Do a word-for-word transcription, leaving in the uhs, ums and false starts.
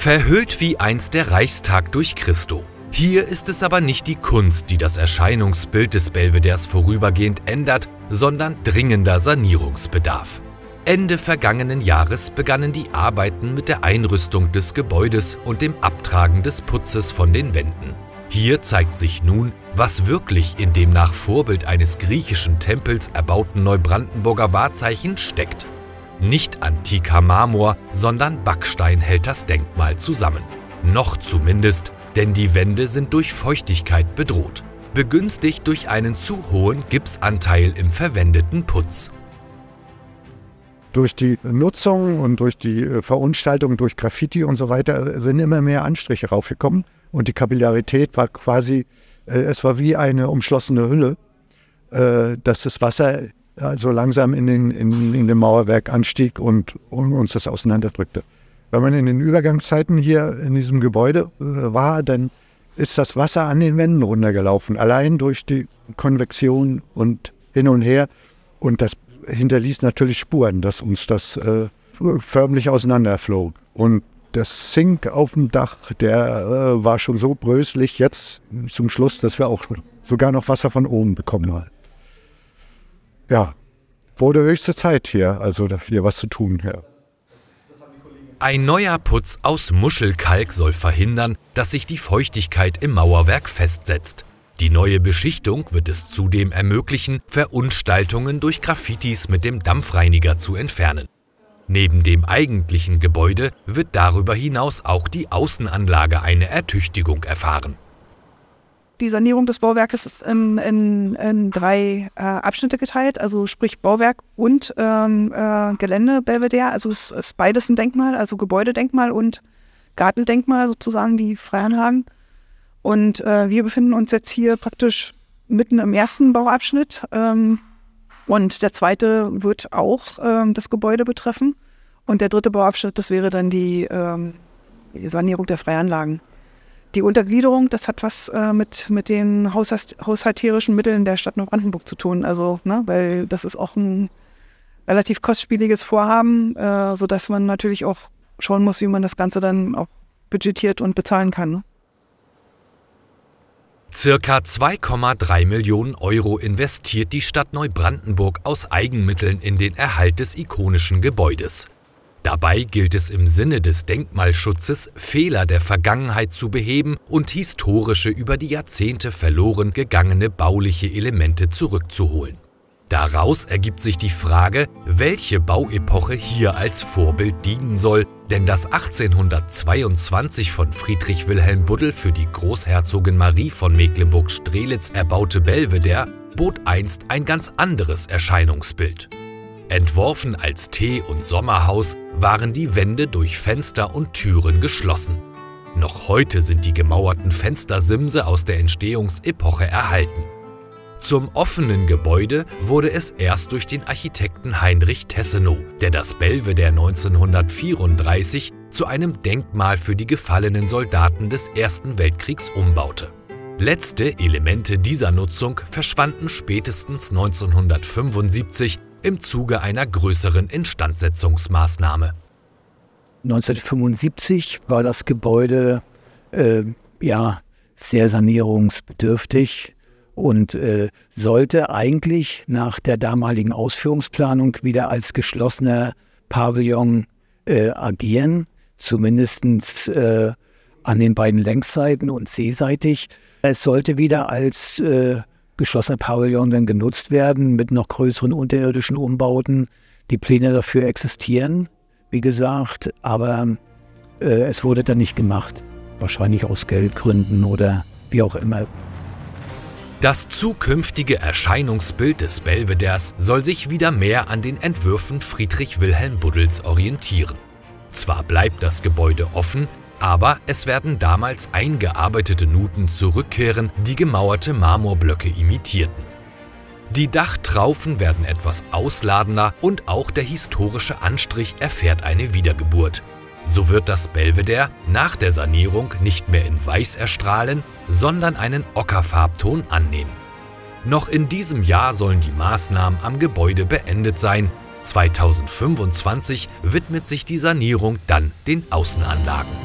Verhüllt wie einst der Reichstag durch Christo. Hier ist es aber nicht die Kunst, die das Erscheinungsbild des Belvederes vorübergehend ändert, sondern dringender Sanierungsbedarf. Ende vergangenen Jahres begannen die Arbeiten mit der Einrüstung des Gebäudes und dem Abtragen des Putzes von den Wänden. Hier zeigt sich nun, was wirklich in dem nach Vorbild eines griechischen Tempels erbauten Neubrandenburger Wahrzeichen steckt. Nicht antiker Marmor, sondern Backstein hält das Denkmal zusammen. Noch zumindest, denn die Wände sind durch Feuchtigkeit bedroht, begünstigt durch einen zu hohen Gipsanteil im verwendeten Putz. Durch die Nutzung und durch die Verunstaltung, durch Graffiti und so weiter sind immer mehr Anstriche raufgekommen und die Kapillarität war quasi, äh, es war wie eine umschlossene Hülle, äh, dass das Wasser äh, so langsam in den, in, in dem Mauerwerk anstieg und, und uns das auseinanderdrückte. Wenn man in den Übergangszeiten hier in diesem Gebäude äh, war, dann ist das Wasser an den Wänden runtergelaufen, allein durch die Konvektion und hin und her. Und das hinterließ natürlich Spuren, dass uns das äh, förmlich auseinanderflog. Und der Zink auf dem Dach, der äh, war schon so bröselig jetzt zum Schluss, dass wir auch sogar noch Wasser von oben bekommen haben. Ja, wurde höchste Zeit hier, also hier was zu tun. Ja. Ein neuer Putz aus Muschelkalk soll verhindern, dass sich die Feuchtigkeit im Mauerwerk festsetzt. Die neue Beschichtung wird es zudem ermöglichen, Verunstaltungen durch Graffitis mit dem Dampfreiniger zu entfernen. Neben dem eigentlichen Gebäude wird darüber hinaus auch die Außenanlage eine Ertüchtigung erfahren. Die Sanierung des Bauwerkes ist in, in, in drei äh, Abschnitte geteilt, also sprich Bauwerk und ähm, äh, Gelände Belvedere. Also es ist beides ein Denkmal, also Gebäudedenkmal und Gartendenkmal, sozusagen die Freianlagen. Und äh, wir befinden uns jetzt hier praktisch mitten im ersten Bauabschnitt. Ähm, und der zweite wird auch ähm, das Gebäude betreffen. Und der dritte Bauabschnitt, das wäre dann die, ähm, die Sanierung der Freianlagen. Die Untergliederung, das hat was äh, mit, mit den haushalt, haushalterischen Mitteln der Stadt Neubrandenburg zu tun. Also, ne, weil das ist auch ein relativ kostspieliges Vorhaben, äh, sodass man natürlich auch schauen muss, wie man das Ganze dann auch budgetiert und bezahlen kann. Ne? Circa zwei Komma drei Millionen Euro investiert die Stadt Neubrandenburg aus Eigenmitteln in den Erhalt des ikonischen Gebäudes. Dabei gilt es im Sinne des Denkmalschutzes, Fehler der Vergangenheit zu beheben und historische, über die Jahrzehnte verloren gegangene bauliche Elemente zurückzuholen. Daraus ergibt sich die Frage, welche Bauepoche hier als Vorbild dienen soll, denn das achtzehnhundertzweiundzwanzig von Friedrich Wilhelm Buddel für die Großherzogin Marie von Mecklenburg-Strelitz erbaute Belvedere bot einst ein ganz anderes Erscheinungsbild. Entworfen als Tee- und Sommerhaus waren die Wände durch Fenster und Türen geschlossen. Noch heute sind die gemauerten Fenstersimse aus der Entstehungsepoche erhalten. Zum offenen Gebäude wurde es erst durch den Architekten Heinrich Tessenow, der das Belvedere neunzehnhundertvierunddreißig zu einem Denkmal für die gefallenen Soldaten des Ersten Weltkriegs umbaute. Letzte Elemente dieser Nutzung verschwanden spätestens neunzehnhundertfünfundsiebzig im Zuge einer größeren Instandsetzungsmaßnahme. neunzehnhundertfünfundsiebzig war das Gebäude äh, ja, sehr sanierungsbedürftig und äh, sollte eigentlich nach der damaligen Ausführungsplanung wieder als geschlossener Pavillon äh, agieren, zumindest äh, an den beiden Längsseiten und seeseitig. Es sollte wieder als äh, geschlossener Pavillon dann genutzt werden mit noch größeren unterirdischen Umbauten. Die Pläne dafür existieren, wie gesagt, aber äh, es wurde dann nicht gemacht. Wahrscheinlich aus Geldgründen oder wie auch immer. Das zukünftige Erscheinungsbild des Belvederes soll sich wieder mehr an den Entwürfen Friedrich Wilhelm Buddels orientieren. Zwar bleibt das Gebäude offen, aber es werden damals eingearbeitete Nuten zurückkehren, die gemauerte Marmorblöcke imitierten. Die Dachtraufen werden etwas ausladender und auch der historische Anstrich erfährt eine Wiedergeburt. So wird das Belvedere nach der Sanierung nicht mehr in Weiß erstrahlen, sondern einen Ockerfarbton annehmen. Noch in diesem Jahr sollen die Maßnahmen am Gebäude beendet sein. zweitausendfünfundzwanzig widmet sich die Sanierung dann den Außenanlagen.